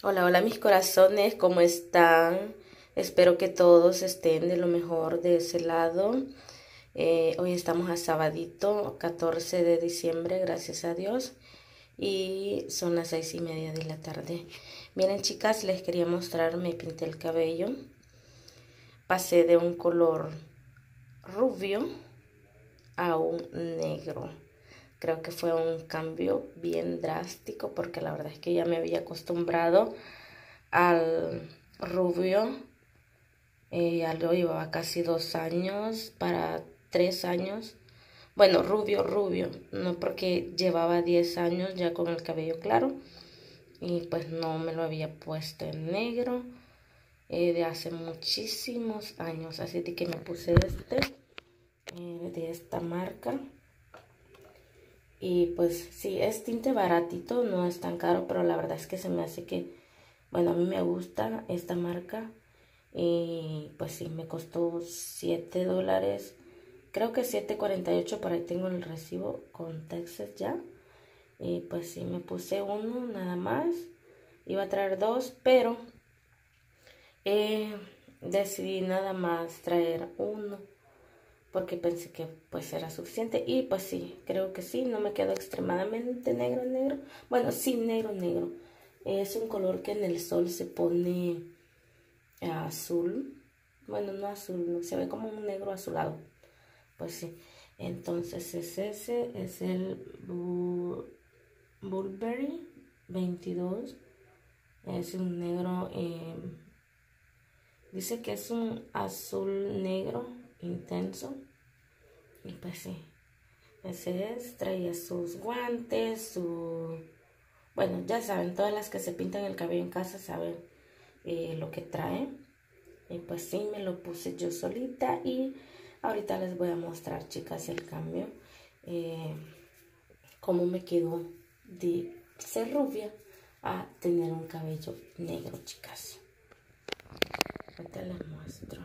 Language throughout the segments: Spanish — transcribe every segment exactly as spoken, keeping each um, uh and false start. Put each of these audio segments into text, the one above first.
Hola, hola mis corazones, ¿cómo están? Espero que todos estén de lo mejor de ese lado. Eh, hoy estamos a sabadito, catorce de diciembre, gracias a Dios. Y son las seis y media de la tarde. Miren chicas, les quería mostrar, me pinté el cabello. Pasé de un color rubio a un negro. Creo que fue un cambio bien drástico porque la verdad es que ya me había acostumbrado al rubio. Eh, ya lo llevaba casi dos años para tres años. Bueno, rubio, rubio, no, porque llevaba diez años ya con el cabello claro y pues no me lo había puesto en negro eh, de hace muchísimos años. Así de que me puse este eh, de esta marca. Y pues sí, es tinte baratito, no es tan caro, pero la verdad es que se me hace que, bueno, a mí me gusta esta marca. Y pues sí, me costó siete dólares. Creo que siete cuarenta y ocho, por ahí tengo el recibo con Texas ya. Y pues sí, me puse uno nada más. Iba a traer dos, pero eh, decidí nada más traer uno. Porque pensé que pues era suficiente. Y pues sí, creo que sí, no me quedó extremadamente negro, negro. Bueno, sí, negro, negro. Es un color que en el sol se pone azul. Bueno, no azul, no, se ve como un negro azulado. Pues sí. Entonces es ese, es el Burberry veintidós. Es un negro, eh, dice que es un azul negro intenso. Y pues sí, ese es, traía sus guantes, su... Bueno, ya saben, todas las que se pintan el cabello en casa saben eh, lo que trae. Y pues sí, me lo puse yo solita y ahorita les voy a mostrar, chicas, el cambio. Eh, cómo me quedó de ser rubia a tener un cabello negro, chicas. Ahorita les muestro.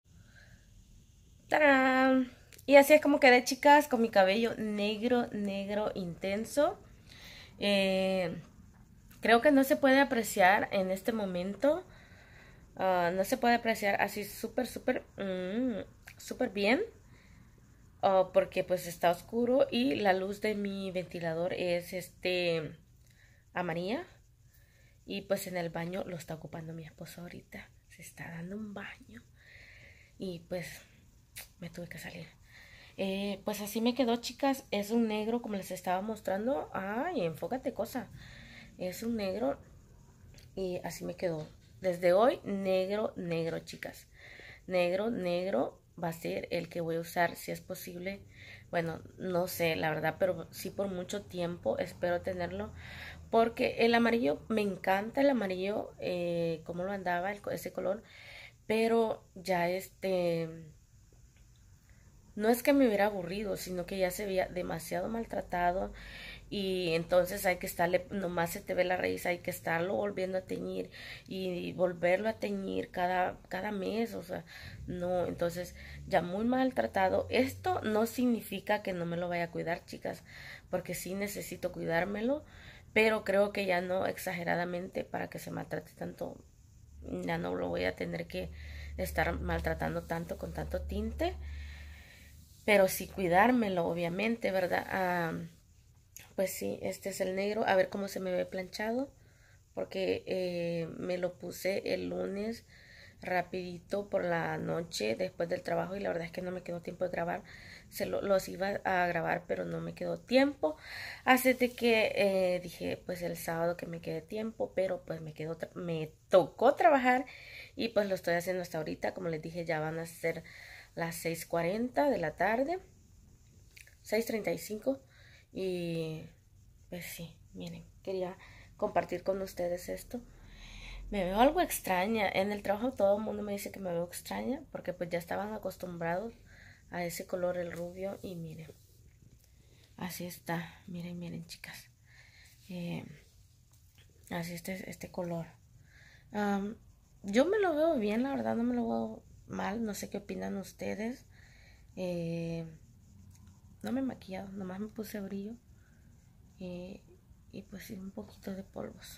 ¡Tarán! Y así es como quedé, chicas, con mi cabello negro, negro intenso. Eh, creo que no se puede apreciar en este momento. Uh, no se puede apreciar así súper, súper, mmm, súper bien. Uh, porque pues está oscuro y la luz de mi ventilador es este amarilla. Y pues en el baño lo está ocupando mi esposo ahorita. Se está dando un baño. Y pues me tuve que salir. Eh, pues así me quedó, chicas. Es un negro como les estaba mostrando. Ay, enfócate, cosa. Es un negro y así me quedó. Desde hoy, negro, negro, chicas. Negro, negro va a ser el que voy a usar si es posible. Bueno, no sé, la verdad, pero sí por mucho tiempo espero tenerlo. Porque el amarillo, me encanta el amarillo, eh, como lo andaba, el, ese color. Pero ya este... No es que me hubiera aburrido, sino que ya se veía demasiado maltratado y entonces hay que estarle, nomás se te ve la raíz, hay que estarlo volviendo a teñir y volverlo a teñir cada, cada mes, o sea, no, entonces ya muy maltratado. Esto no significa que no me lo vaya a cuidar, chicas, porque sí necesito cuidármelo, pero creo que ya no exageradamente para que se maltrate tanto, ya no lo voy a tener que estar maltratando tanto con tanto tinte. Pero sí cuidármelo, obviamente, ¿verdad? Ah, pues sí, este es el negro. A ver cómo se me ve planchado. Porque eh, me lo puse el lunes rapidito por la noche después del trabajo. Y la verdad es que no me quedó tiempo de grabar. Se lo, los iba a grabar, pero no me quedó tiempo. Así de que eh, dije, pues el sábado que me quede tiempo. Pero pues me, quedó me tocó trabajar. Y pues lo estoy haciendo hasta ahorita. Como les dije, ya van a ser las seis cuarenta de la tarde, seis treinta y cinco. Y pues sí, miren, quería compartir con ustedes esto. Me veo algo extraña. En el trabajo todo el mundo me dice que me veo extraña porque pues ya estaban acostumbrados a ese color, el rubio. Y miren, así está. Miren, miren, chicas. Eh, así está este color. Um, yo me lo veo bien, la verdad, no me lo veo mal. No sé qué opinan ustedes. Eh, no me he maquillado, nomás me puse brillo. Eh, y pues sí, un poquito de polvos.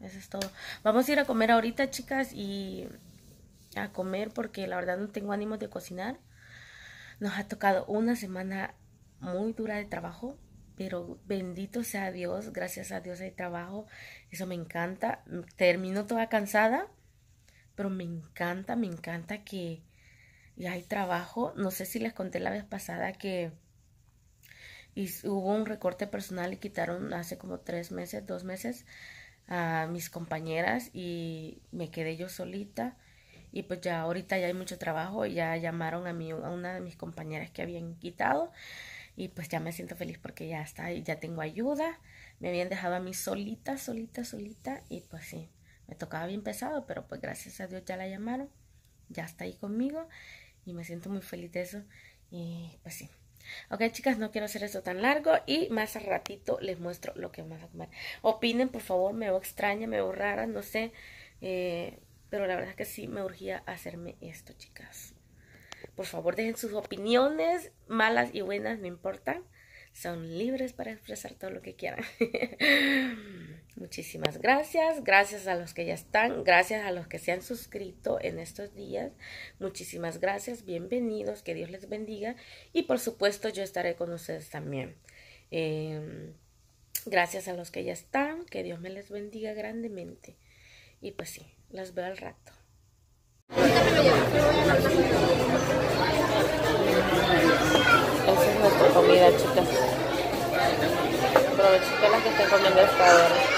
eso es todo. Vamos a ir a comer ahorita, chicas, y a comer porque la verdad no tengo ánimos de cocinar. Nos ha tocado una semana muy dura de trabajo, pero bendito sea Dios, gracias a Dios hay trabajo, eso me encanta. Termino toda cansada, pero me encanta, me encanta que ya hay trabajo. No sé si les conté la vez pasada que y hubo un recorte personal y quitaron hace como tres meses, dos meses a mis compañeras y me quedé yo solita. Y pues ya ahorita ya hay mucho trabajo y ya llamaron a, mí, a una de mis compañeras que habían quitado. Y pues ya me siento feliz porque ya está, ya tengo ayuda. Me habían dejado a mí solita, solita, solita. Y pues sí, me tocaba bien pesado, pero pues gracias a Dios ya la llamaron. Ya está ahí conmigo y me siento muy feliz de eso. Y pues sí. Ok, chicas, no quiero hacer esto tan largo y más al ratito les muestro lo que vamos a comer. Opinen, por favor, me veo extraña, me veo rara, no sé. Eh, pero la verdad es que sí me urgía hacerme esto, chicas. Por favor, dejen sus opiniones, malas y buenas, no importan. Son libres para expresar todo lo que quieran. Muchísimas gracias. Gracias a los que ya están. Gracias a los que se han suscrito en estos días. Muchísimas gracias. Bienvenidos. Que Dios les bendiga. Y por supuesto yo estaré con ustedes también. Eh, gracias a los que ya están. Que Dios me les bendiga grandemente. Y pues sí, los veo al rato. Esa es nuestra comida, chicas. Aprovechen las que estén comiendo esta hora.